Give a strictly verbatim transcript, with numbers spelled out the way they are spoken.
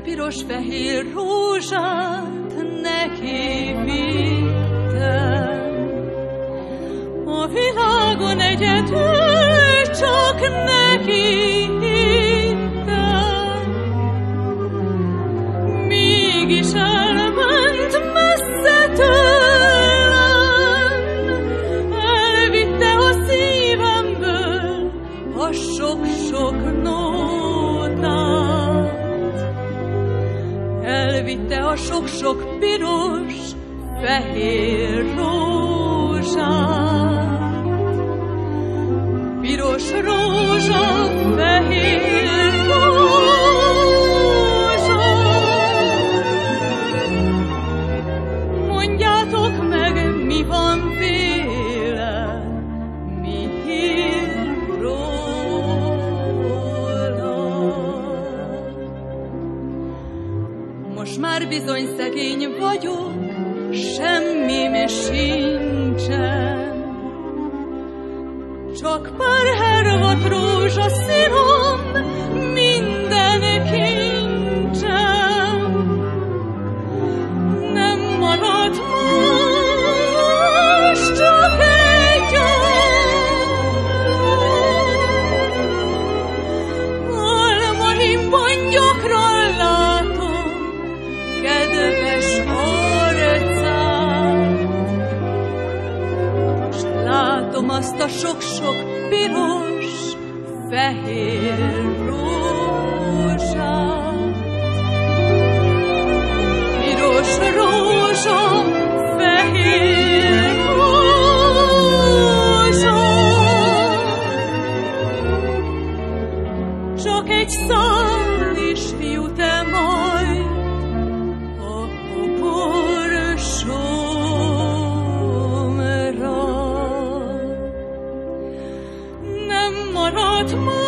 piros-fehér rózsát neki vittem. A világon egyedül csak neki hittem. Mégis elment messze tőlem, elvitte a szívemből a sok-sok nótát. Elvitte a sok-sok piros, fehér rózsát. Piros rózsa, fehér rózsa. Mondjátok meg, mi van véle, mi hír róla. Most már bizony szegény vagyok, semmim sincsen. Csak pár hervadt rózsaszínom, minden kincsem. Nem maradt most csak egy álmaimban gyakran látom kedves arcát. S látom azt a sok-sok piros, fehér rózsát. Piros rózsa, fehér rózsa. Csak egy szál is jut-e majd a koporsómra. Nem maradt